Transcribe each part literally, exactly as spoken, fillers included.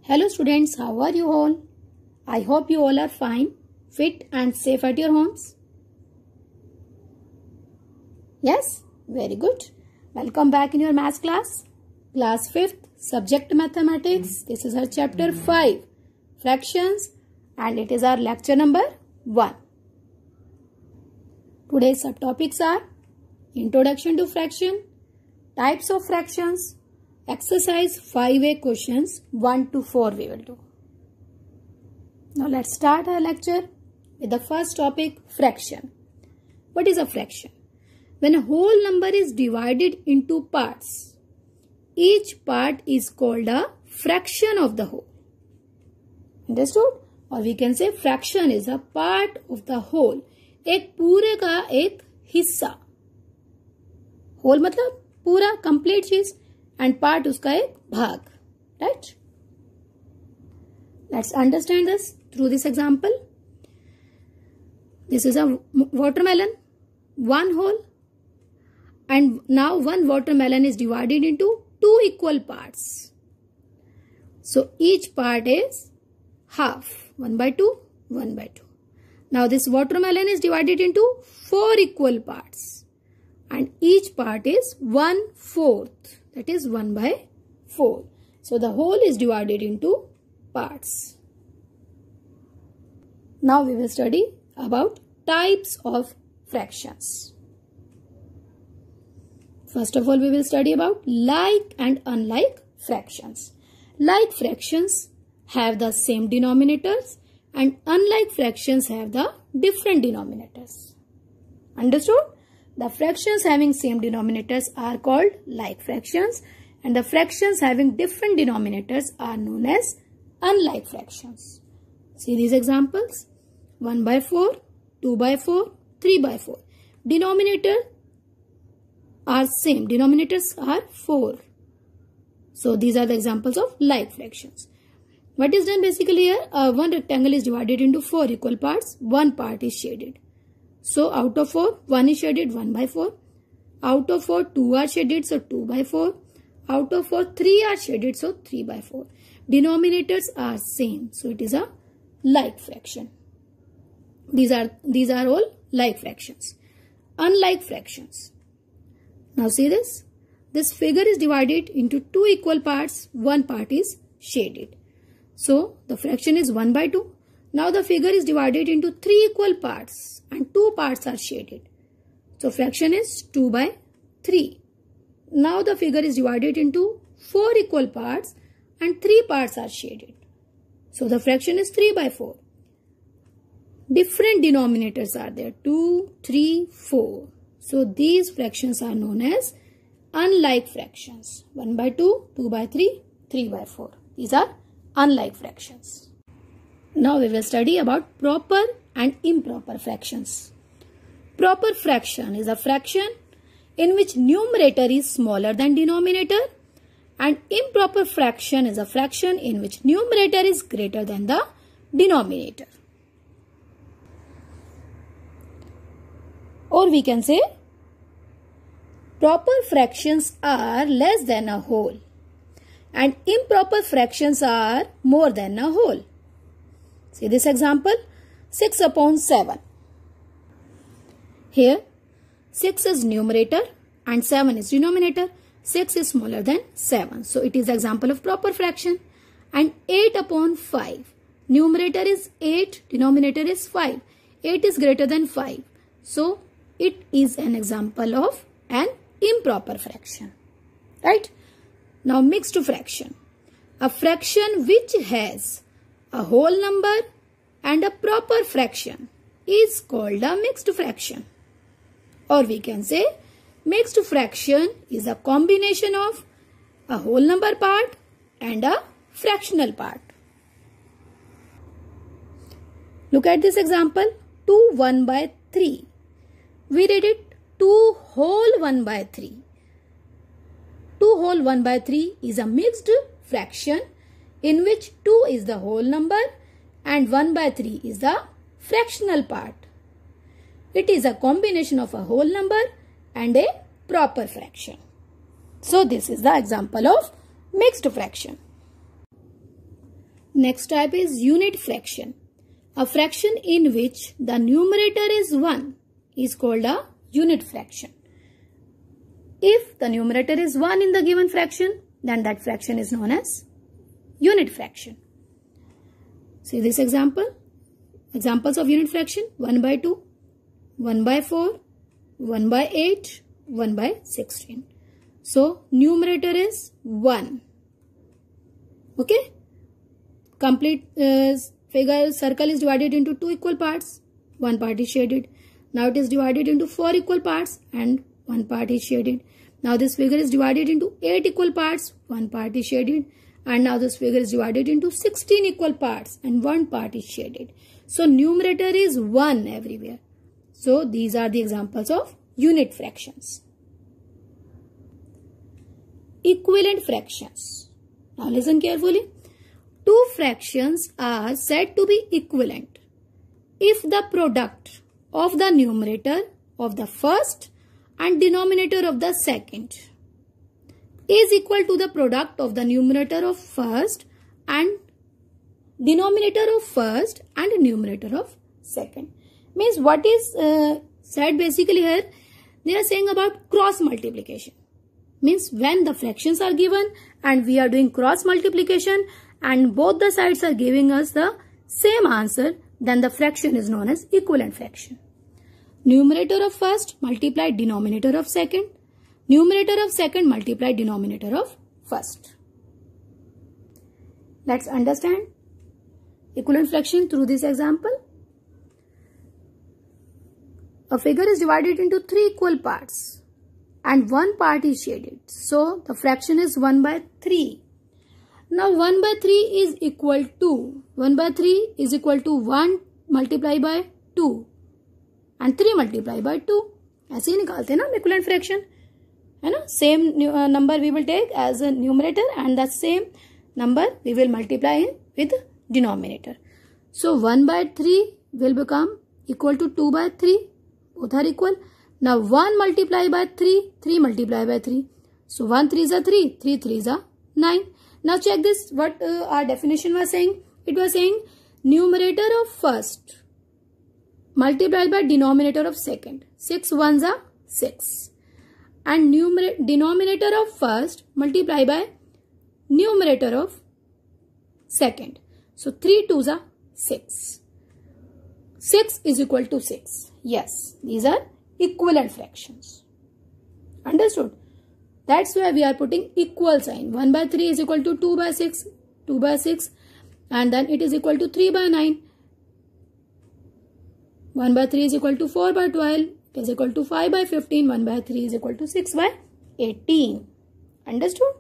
Hello students, how are you all? I hope you all are fine, fit and safe at your homes. Yes, very good. Welcome back in your maths class. Class fifth, subject mathematics. This is our chapter five, fractions, and it is our lecture number one. Today's subtopics are introduction to fraction, types of fractions, exercise five A questions one to four we will do. Now let's start our lecture with the first topic, fraction. What is a fraction? When a whole number is divided into parts, each part is called a fraction of the whole. Understood? Or we can say fraction is a part of the whole. एक पूरे का एक हिस्सा. whole मतलब पूरा complete चीज. And part उसका एक भाग, right? Let's understand this through this example. This is a watermelon, one whole, and now one watermelon is divided into two equal parts. So each part is half, one by two, one by two. Now this watermelon is divided into four equal parts, and each part is one fourth. That is one by four. So the whole is divided into parts. Now we will study about types of fractions. First of all, we will study about like and unlike fractions. Like fractions have the same denominators and unlike fractions have the different denominators. Understood? The fractions having same denominators are called like fractions, and the fractions having different denominators are known as unlike fractions. See these examples. one by four, two by four, three by four. Denominator are same. Denominators are four. So these are the examples of like fractions. What is done basically here? Uh, one rectangle is divided into four equal parts. One part is shaded. So out of four, one is shaded, one by four. Out of four, two are shaded, so two by four. Out of four, three are shaded, so three by four. Denominators are same, so it is a like fraction. These are, these are all like fractions. Unlike fractions. Now see this. This figure is divided into two equal parts. One part is shaded. So the fraction is one by two. Now the figure is divided into three equal parts and two parts are shaded. So fraction is two by three. Now the figure is divided into four equal parts and three parts are shaded. So the fraction is three by four. Different denominators are there, two, three, four. So these fractions are known as unlike fractions. one by two, two by three, three by four. These are unlike fractions. Now we will study about proper and improper fractions. Proper fraction is a fraction in which numerator is smaller than denominator, and improper fraction is a fraction in which numerator is greater than the denominator. Or we can say proper fractions are less than a whole and improper fractions are more than a whole. See this example, six upon seven. Here, six is numerator and seven is denominator. six is smaller than seven. So, it is example of proper fraction. And eight upon five. Numerator is eight, denominator is five. eight is greater than five. So, it is an example of an improper fraction. Right? Now, mixed fraction. A fraction which has a whole number and a proper fraction is called a mixed fraction. Or we can say mixed fraction is a combination of a whole number part and a fractional part. Look at this example, two one by three. We read it two whole one by three. two whole one by three is a mixed fraction in which two is the whole number and one by three is the fractional part. It is a combination of a whole number and a proper fraction. So this is the example of mixed fraction. Next type is unit fraction. A fraction in which the numerator is one is called a unit fraction. If the numerator is one in the given fraction, then that fraction is known as unit fraction. See this example. Examples of unit fraction: one by two, one by four, one by eight, one by sixteen. So numerator is one. Okay. Complete uh, figure circle is divided into two equal parts. One part is shaded. Now it is divided into four equal parts and one part is shaded. Now this figure is divided into eight equal parts. One part is shaded. And now this figure is divided into sixteen equal parts and one part is shaded. So numerator is one everywhere. So these are the examples of unit fractions. Equivalent fractions. Now listen carefully. Two fractions are said to be equivalent if the product of the numerator of the first and denominator of the second is equal to the product of the numerator of first and denominator of first and numerator of second. Means what is uh, said basically here, they are saying about cross multiplication. Means when the fractions are given and we are doing cross multiplication and both the sides are giving us the same answer, then the fraction is known as equivalent fraction. Numerator of first multiplied denominator of second. Numerator of second multiplied denominator of first. Let's understand equivalent fraction through this example. A figure is divided into three equal parts and one part is shaded. So the fraction is one by three. Now one by three is equal to, one by three is equal to one multiplied by two and three multiplied by two. ऐसे ही निकालते हैं ना equivalent fraction, है ना? Same uh, number we will take as a numerator and the same number we will multiply in with denominator. So one by three will become equal to two by three. Both are equal. Now one multiplied by three, three multiplied by three. So one three is a three, three three is a nine. Now check this, what uh, our definition was saying. It was saying numerator of first multiplied by denominator of second. six ones are six. And numerator, denominator of first multiplied by numerator of second. So three twos are six. six is equal to six. Yes, these are equivalent fractions. Understood? That's why we are putting equal sign. one by three is equal to two by six. two by six. And then it is equal to three by nine. one by three is equal to four by twelve. It is equal to five by fifteen. one by three is equal to six by eighteen. Understood?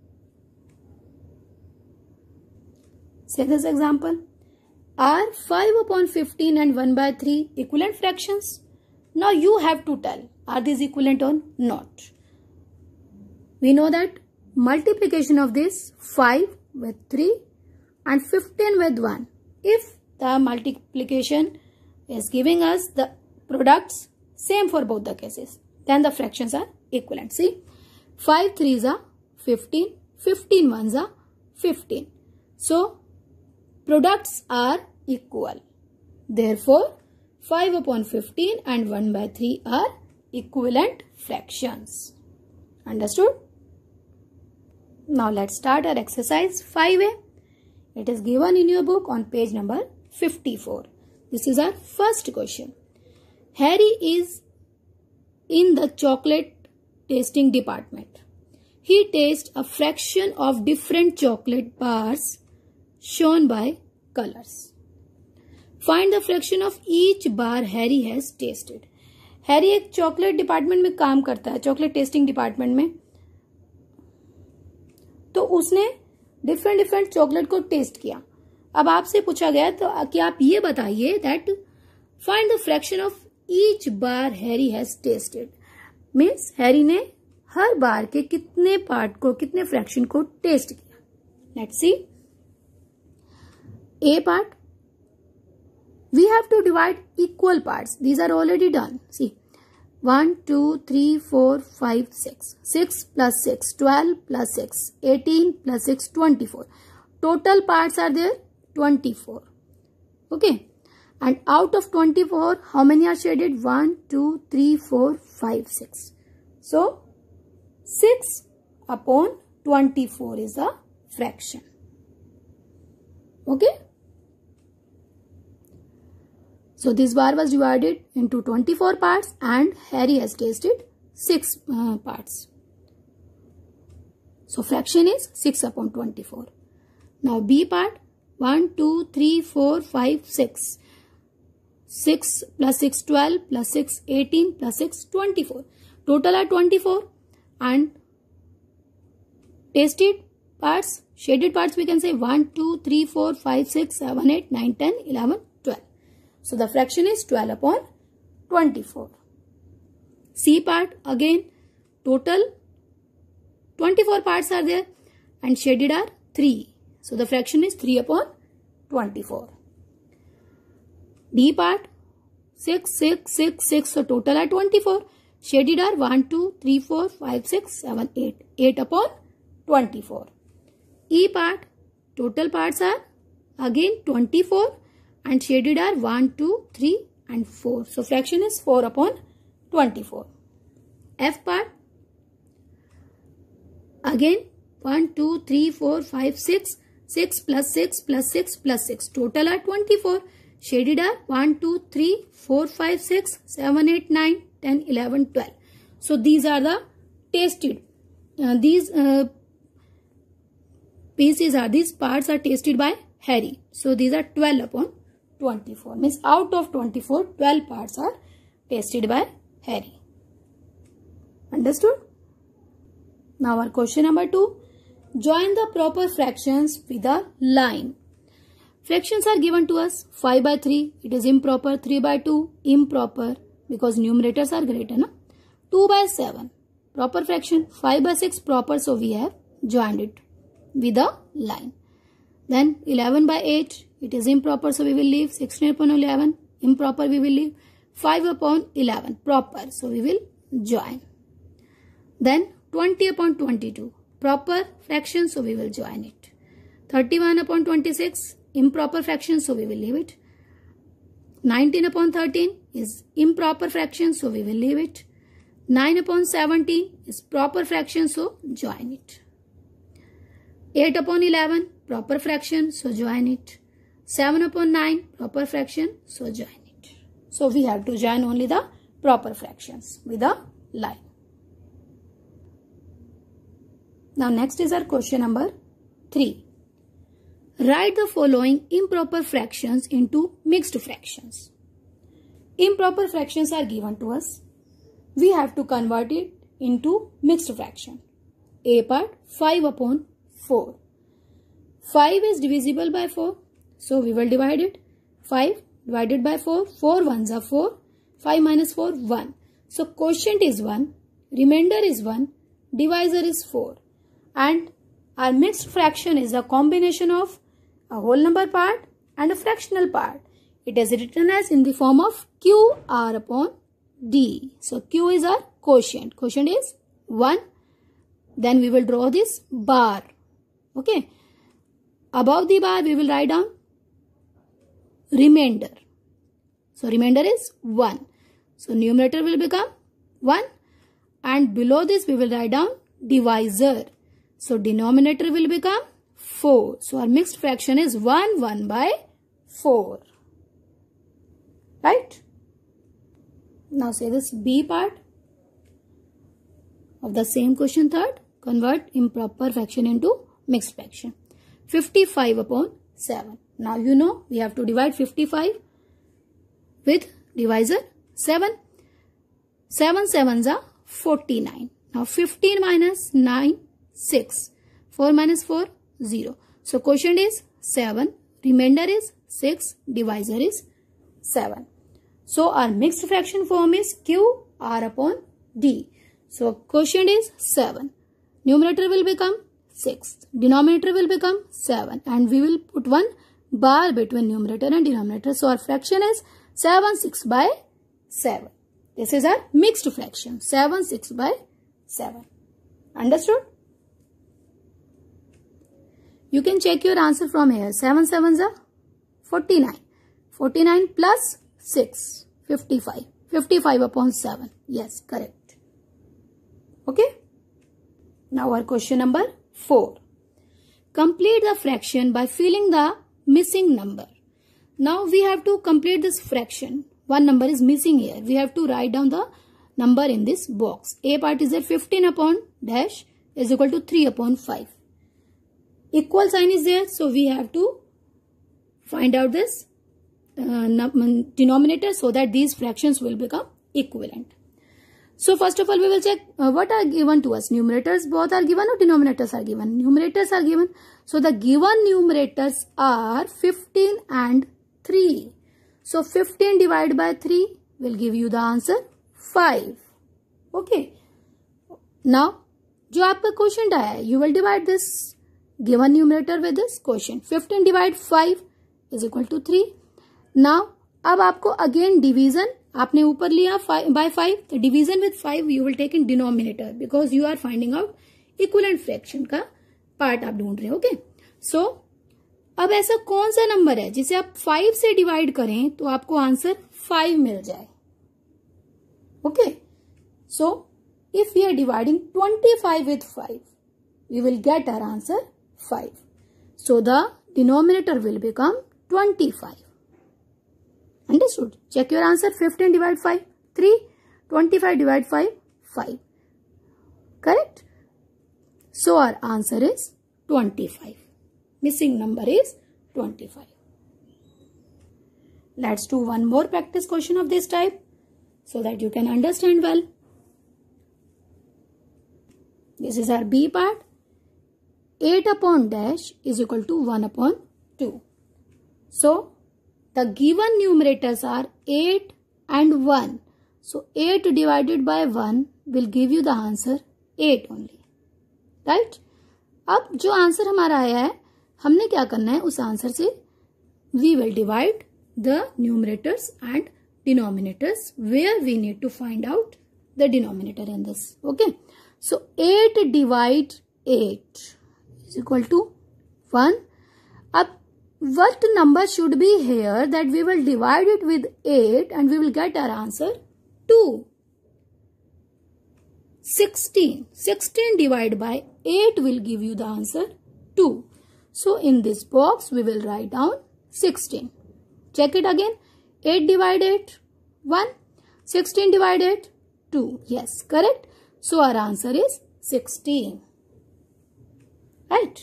Say this example. Are five upon fifteen and one by three equivalent fractions? Now you have to tell, are these equivalent or not? We know that multiplication of this five with three and fifteen with one. If the multiplication is giving us the products same for both the cases, then the fractions are equivalent. See, five threes are fifteen, fifteen ones are fifteen. So, products are equal. Therefore, five upon fifteen and one by three are equivalent fractions. Understood? Now let's start our exercise five A. It is given in your book on page number fifty-four. This is our first question. Harry is in the chocolate tasting department. He tastes a fraction of different chocolate bars shown by colors. Find the fraction of each bar Harry has tasted. Harry एक chocolate department में काम करता है, chocolate testing department में. तो उसने different different chocolate को test किया. अब आपसे पूछा गया तो कि आप ये बताइए that find the fraction of each bar Harry has tasted. Means Harry ने हर बार के कितने पार्ट को, कितने फ्रैक्शन को टेस्ट किया. Let's see. A part, we have to divide equal parts. These are already done. See, one, two, three, four, five, six. six plus six, twelve plus six, eighteen plus six, twenty-four. total parts are there? twenty-four. Okay. And out of twenty-four, how many are shaded? one, two, three, four, five, six. So, six upon twenty-four is a fraction. Okay. So, this bar was divided into twenty-four parts and Harry has tasted six uh, parts. So, fraction is six upon twenty-four. Now, B part, one, two, three, four, five, six. six plus six, twelve, plus six, eighteen, plus six, twenty-four. Total are twenty-four and tasted parts, shaded parts we can say one, two, three, four, five, six, seven, eight, nine, ten, eleven, twelve. So, the fraction is twelve upon twenty-four. C part, again total twenty-four parts are there and shaded are three. So, the fraction is three upon twenty-four. D part, six, six, six, six. So, total are twenty-four. Shaded are one, two, three, four, five, six, seven, eight. eight upon twenty-four. E part, total parts are again twenty-four and shaded are one, two, three and four. So, fraction is four upon twenty-four. F part, again one, two, three, four, five, six. six plus six plus six plus six. Total are twenty-four. Shaded are one, two, three, four, five, six, seven, eight, nine, ten, eleven, twelve. So, these are the tasted. Uh, these uh, pieces are, these parts are tasted by Harry. So, these are twelve upon twenty-four. Means out of twenty-four, twelve parts are tasted by Harry. Understood? Now, our question number two. Join the proper fractions with a line. Fractions are given to us five by three. It is improper. three by two. Improper. Because numerators are greater. Na? two by seven. Proper fraction. five by six. Proper. So, we have joined it with a line. Then eleven by eight. It is improper. So, we will leave. sixteen upon eleven. Improper. We will leave. five upon eleven. Proper. So, we will join. Then twenty upon twenty-two. Proper fraction, so we will join it. thirty-one upon twenty-six, improper fraction, so we will leave it. nineteen upon thirteen is improper fraction, so we will leave it. nine upon seventeen is proper fraction, so join it. eight upon eleven, proper fraction, so join it. seven upon nine, proper fraction, so join it. So we have to join only the proper fractions with a line. Now, next is our question number three. Write the following improper fractions into mixed fractions. Improper fractions are given to us. We have to convert it into mixed fraction. A part, five upon four. five is divisible by four. So, we will divide it. five divided by four. four ones are four. five minus four, one. So, quotient is one. Remainder is one. Divisor is four. And our mixed fraction is a combination of a whole number part and a fractional part. It is written as in the form of Q R upon D. So, Q is our quotient. Quotient is one. Then we will draw this bar. Okay. Above the bar we will write down remainder. So, remainder is one. So, numerator will become one. And below this we will write down divisor. So, denominator will become four. So, our mixed fraction is one, one by four. Right? Now, say this B part of the same question third. Convert improper fraction into mixed fraction. fifty-five upon seven. Now, you know we have to divide fifty-five with divisor seven. seven sevens are forty-nine. Now, fifteen minus nine. six. four minus four, zero. So, quotient is seven. Remainder is six. Divisor is seven. So, our mixed fraction form is Q R upon D. So, quotient is seven. Numerator will become six. Denominator will become seven. And we will put one bar between numerator and denominator. So, our fraction is seven, six by seven. This is our mixed fraction. seven, six by seven. Understood? You can check your answer from here. seven sevens are forty-nine. forty-nine plus six, fifty-five. fifty-five upon seven. Yes, correct. Okay. Now our question number four. Complete the fraction by filling the missing number. Now we have to complete this fraction. One number is missing here. We have to write down the number in this box. A part is there, fifteen upon dash is equal to three upon five. Equal sign is there, so we have to find out this uh, denominator so that these fractions will become equivalent. So first of all, we will check uh, what are given to us. Numerators both are given or denominators are given? Numerators are given. So the given numerators are fifteen and three. So fifteen divided by three will give you the answer five. Okay. Now, जो आपका question आया है, you will divide this given numerator with this quotient. fifteen divided five is equal to three. Now, अब आपको again division, आपने ऊपर लिया by five, तो division with five you will take in denominator because you are finding out equivalent fraction का part आप ढूंढ रहे हो. Okay. So, अब ऐसा कौन सा नंबर है जिसे आप five से डिवाइड करें तो आपको आंसर five मिल जाए. Okay. So, if we are dividing twenty-five with five, we will get our answer five. So, the denominator will become twenty-five. Understood? Check your answer. fifteen divided five, three. twenty-five divided five, five. Correct? So, our answer is twenty-five. Missing number is twenty-five. Let's do one more practice question of this type so that you can understand well. This is our B part. eight upon dash is equal to one upon two. So, the given numerators are eight and one. So, eight divided by one will give you the answer eight only. Right? अब जो answer हमारा आया है, हमने क्या करना है उस आंसर से we will divide the numerators and denominators where we need to find out the denominator in this. Okay. So, eight divide eight is equal to one. Up, what number should be here that we will divide it with eight and we will get our answer two. sixteen. sixteen divided by eight will give you the answer two. So, in this box, we will write down sixteen. Check it again. eight divided eight, one. sixteen divided eight, two. Yes, correct. So, our answer is sixteen. Right?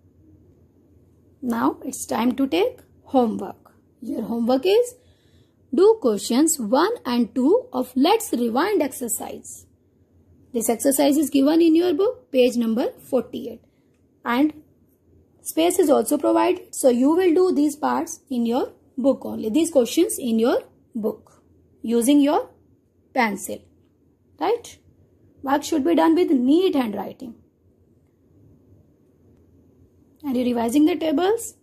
Now, it's time to take homework. Your homework is do questions one and two of Let's Rewind exercise. This exercise is given in your book, page number forty-eight. And space is also provided. So, you will do these parts in your book only. These questions in your book using your pencil. Right? Work should be done with neat handwriting. Are you revising the tables?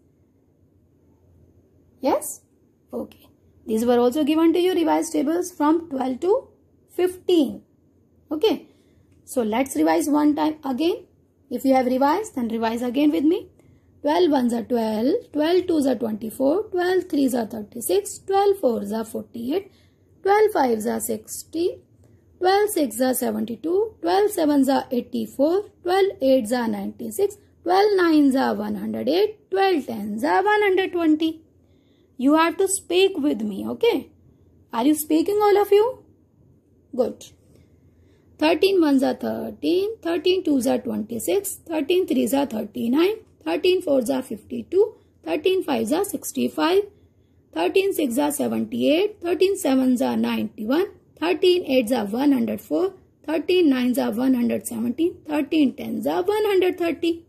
Yes? Okay. These were also given to you revised tables from twelve to fifteen. Okay. So, let's revise one time again. If you have revised, then revise again with me. twelve ones are twelve, twelve twos are twenty-four, twelve threes are thirty-six, twelve fours are forty-eight, twelve fives are sixty, twelve sixes are seventy-two, twelve sevens are eighty-four, twelve eights are ninety-six, twelve nines are one hundred eight, twelve tens are one hundred twenty. You have to speak with me, okay? Are you speaking, all of you? Good. thirteen ones are thirteen, thirteen twos are twenty-six, thirteen threes are thirty-nine, thirteen fours are fifty-two, thirteen fives are sixty-five, thirteen sixes are seventy-eight, thirteen sevens are ninety-one, thirteen eights are one hundred four, thirteen nines are one hundred seventeen, thirteen tens are one hundred thirty.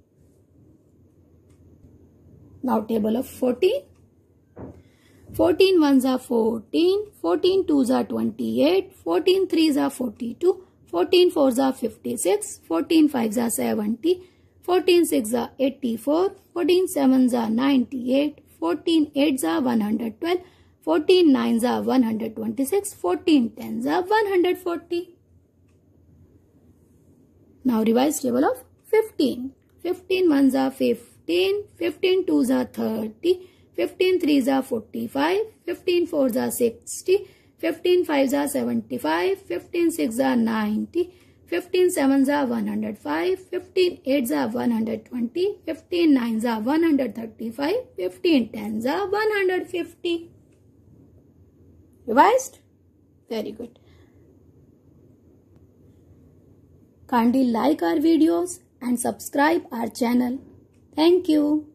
Now table of fourteen. fourteen ones are fourteen, fourteen twos are twenty-eight, fourteen threes are forty-two, fourteen fours are fifty-six, fourteen fives are seventy, fourteen sixes are eighty-four, fourteen sevens are ninety-eight, fourteen eights are one hundred twelve, fourteen nines are one hundred twenty-six, fourteen tens are one hundred forty. Now revise table of fifteen. fifteen ones are fifty, fifteen, fifteen twos are thirty, fifteen threes are forty-five, fifteen fours are sixty, fifteen fives are seventy-five, fifteen sixes are ninety, fifteen sevens are one hundred five, fifteen eights are one hundred twenty, fifteen nines are one hundred thirty-five, fifteen tens are one hundred fifty. Revised? Very good. Kindly like our videos and subscribe our channel. Thank you.